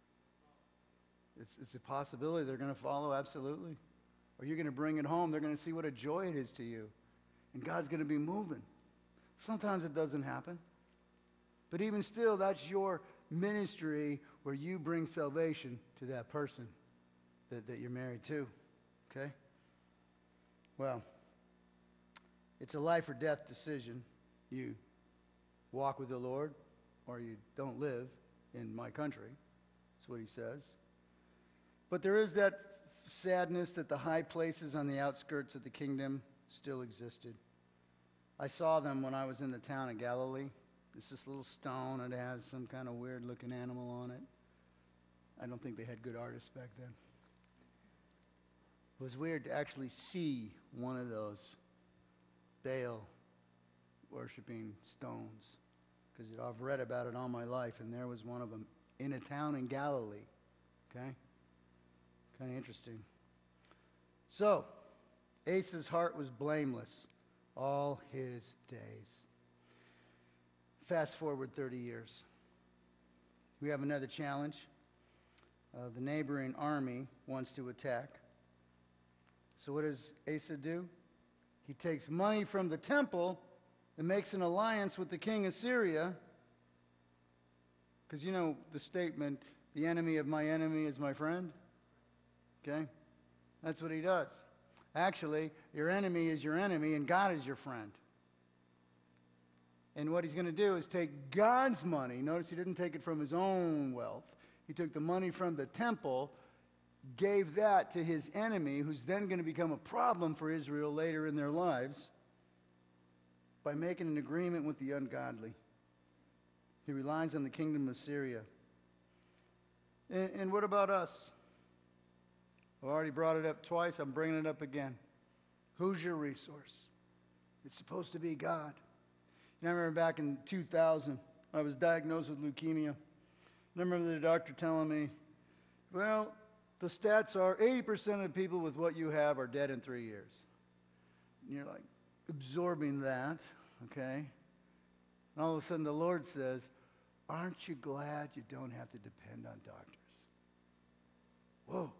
C: It's a possibility they're going to follow, absolutely. Or you're going to bring it home. They're going to see what a joy it is to you. And God's going to be moving. Sometimes it doesn't happen. But even still, that's your ministry where you bring salvation to that person that you're married to. Okay? Well, it's a life or death decision. You walk with the Lord or you don't live in my country. That's what he says. But there is that sadness that the high places on the outskirts of the kingdom still existed. I saw them when I was in the town of Galilee. It's this little stone. It has some kind of weird-looking animal on it. I don't think they had good artists back then. It was weird to actually see one of those Baal-worshiping stones, because I've read about it all my life, and there was one of them in a town in Galilee. Okay? Kind of interesting. So, Asa's heart was blameless all his days. Fast forward 30 years. We have another challenge. The neighboring army wants to attack. So what does Asa do? He takes money from the temple and makes an alliance with the king of Syria. Because you know the statement, the enemy of my enemy is my friend? Okay? That's what he does. Actually, your enemy is your enemy and God is your friend. And what he's going to do is take God's money. Notice he didn't take it from his own wealth. He took the money from the temple, gave that to his enemy, who's then going to become a problem for Israel later in their lives, by making an agreement with the ungodly. He relies on the kingdom of Syria. And what about us? I've already brought it up twice. I'm bringing it up again. Who's your resource? It's supposed to be God. And I remember back in 2000, I was diagnosed with leukemia. And I remember the doctor telling me, well, the stats are 80% of people with what you have are dead in 3 years. And you're like absorbing that, okay? And all of a sudden the Lord says, aren't you glad you don't have to depend on doctors? Whoa.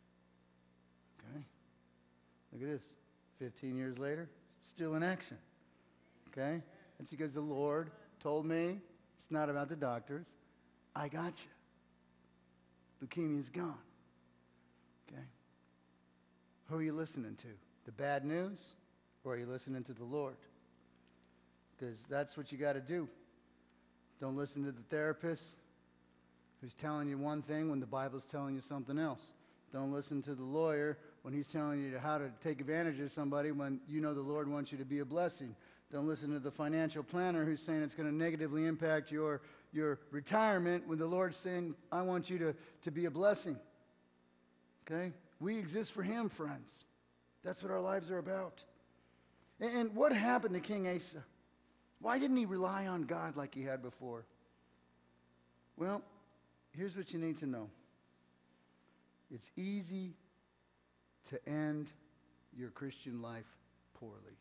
C: Okay? Look at this. 15 years later, still in action. Okay? It's because the Lord told me it's not about the doctors. I got you. Leukemia's gone. Okay? Who are you listening to? The bad news? Or are you listening to the Lord? Because that's what you got to do. Don't listen to the therapist who's telling you one thing when the Bible's telling you something else. Don't listen to the lawyer when he's telling you how to take advantage of somebody when you know the Lord wants you to be a blessing. Don't listen to the financial planner who's saying it's going to negatively impact your retirement when the Lord's saying, I want you to be a blessing. Okay? We exist for him, friends. That's what our lives are about. And what happened to King Asa? Why didn't he rely on God like he had before? Well, here's what you need to know. It's easy to end your Christian life poorly.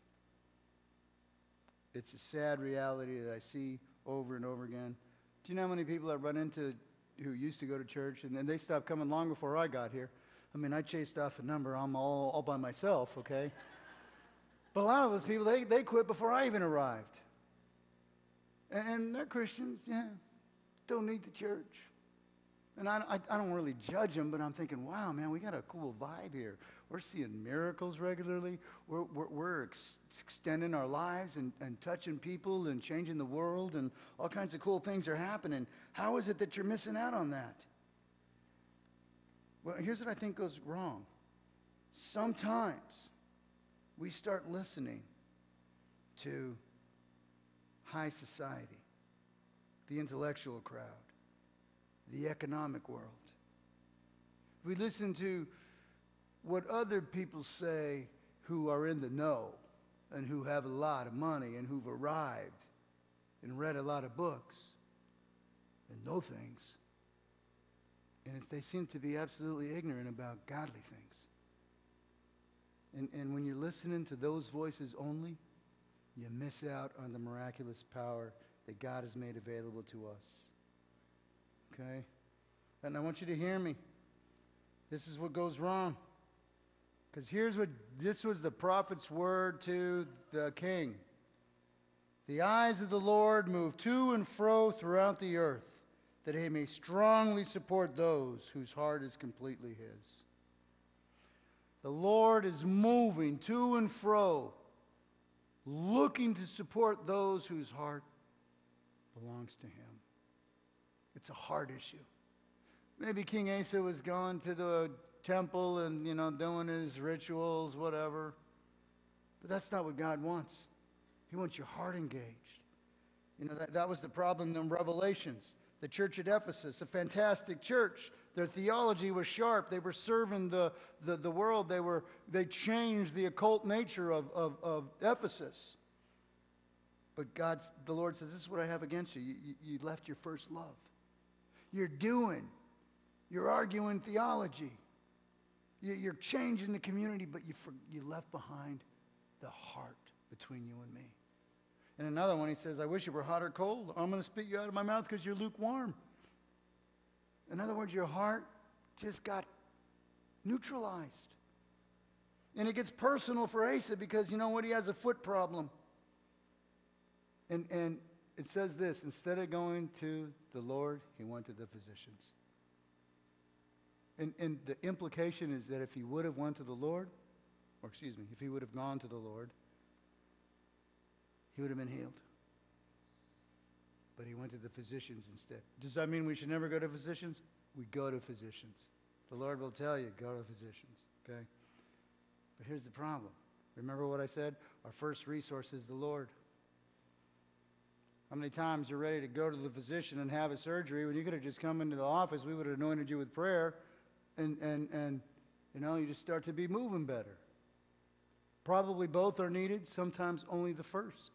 C: It's a sad reality that I see over and over again. Do you know how many people I run into who used to go to church and then they stopped coming long before I got here? I mean, I chased off a number. I'm all by myself, okay? But a lot of those people, they quit before I even arrived. And they're Christians, yeah, don't need the church. And I don't really judge them, but I'm thinking, wow, man, we got a cool vibe here. We're seeing miracles regularly. We're extending our lives and touching people and changing the world, and all kinds of cool things are happening. How is it that you're missing out on that? Well, here's what I think goes wrong. Sometimes we start listening to high society, the intellectual crowd, the economic world. We listen to what other people say who are in the know and who have a lot of money and who've arrived and read a lot of books and know things. And they seem to be absolutely ignorant about godly things. And when you're listening to those voices only, you miss out on the miraculous power that God has made available to us. Okay? And I want you to hear me. This is what goes wrong. Because this was the prophet's word to the king. The eyes of the Lord move to and fro throughout the earth, that he may strongly support those whose heart is completely his. The Lord is moving to and fro, looking to support those whose heart belongs to him. It's a heart issue. Maybe King Asa was going to the temple and, doing his rituals, whatever. But that's not what God wants. He wants your heart engaged. That was the problem in Revelations. The church at Ephesus, a fantastic church. Their theology was sharp. They were serving the world. They changed the occult nature of Ephesus. But the Lord says, this is what I have against you. You left your first love. You're arguing theology. You're changing the community, but you left behind the heart between you and me. And another one, he says, I wish you were hot or cold. I'm going to spit you out of my mouth because you're lukewarm. In other words, your heart just got neutralized. And it gets personal for Asa because you know what? He has a foot problem. And it says this, instead of going to the Lord, he went to the physicians. And the implication is that if he would have went to the Lord, or excuse me, if he would have gone to the Lord, he would have been healed. But he went to the physicians instead. Does that mean we should never go to physicians? We go to physicians. The Lord will tell you, go to physicians, okay? But here's the problem. Remember what I said? Our first resource is the Lord. How many times you're ready to go to the physician and have a surgery when you could have just come into the office, we would have anointed you with prayer, and you know, you just start to be moving better. Probably both are needed, sometimes only the first.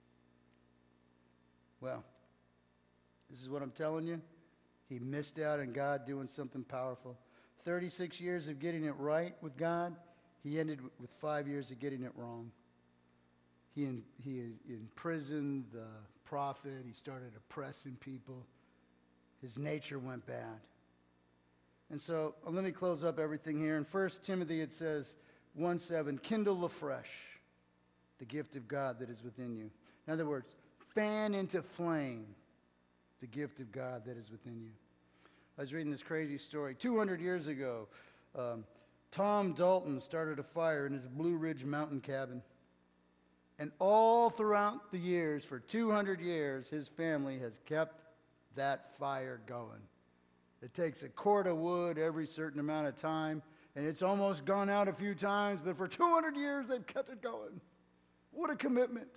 C: Well, this is what I'm telling you. He missed out on God doing something powerful. 36 years of getting it right with God, he ended with 5 years of getting it wrong. He imprisoned the prophet. He started oppressing people. His nature went bad. And so let me close up everything here. In 1 Timothy it says 1:7, kindle afresh the gift of God that is within you. In other words, fan into flame the gift of God that is within you. I was reading this crazy story. 200 years ago, Tom Dalton started a fire in his Blue Ridge mountain cabin. And all throughout the years, for 200 years, his family has kept that fire going. It takes a cord of wood every certain amount of time, and it's almost gone out a few times, but for 200 years, they've kept it going. What a commitment.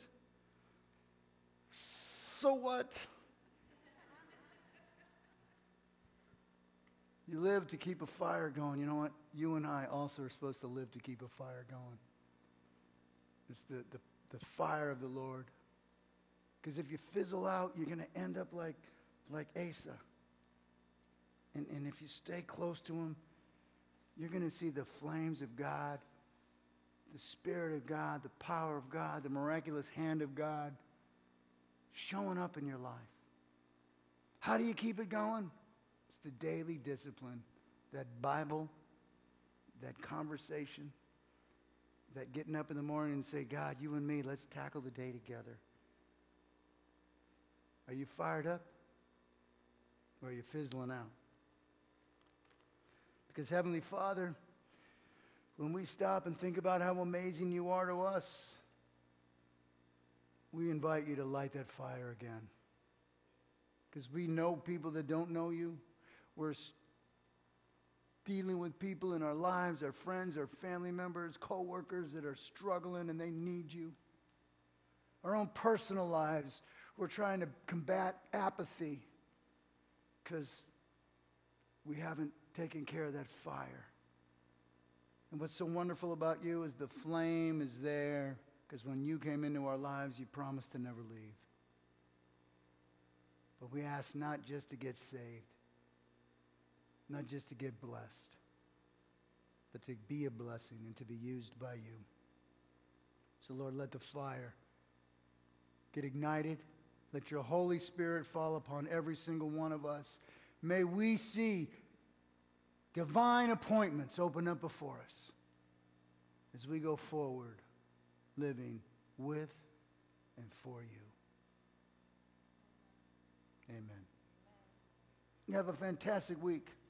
C: So what? You live to keep a fire going. You know what? You and I also are supposed to live to keep a fire going. It's the fire of the Lord. Because if you fizzle out, you're going to end up like Asa. And if you stay close to him, you're going to see the flames of God, the Spirit of God, the power of God, the miraculous hand of God showing up in your life. How do you keep it going? It's the daily discipline, that Bible, that conversation, that getting up in the morning and say, God, you and me, let's tackle the day together. Are you fired up? Or are you fizzling out? Because Heavenly Father, when we stop and think about how amazing you are to us, we invite you to light that fire again. Because we know people that don't know you. We're dealing with people in our lives, our friends, our family members, co-workers that are struggling and they need you. Our own personal lives, we're trying to combat apathy because we haven't taken care of that fire. And what's so wonderful about you is the flame is there, because when you came into our lives, you promised to never leave. But we ask not just to get saved, not just to get blessed, but to be a blessing and to be used by you. So Lord, let the fire get ignited. Let your Holy Spirit fall upon every single one of us. May we see divine appointments open up before us as we go forward, living with and for you. Amen. You have a fantastic week.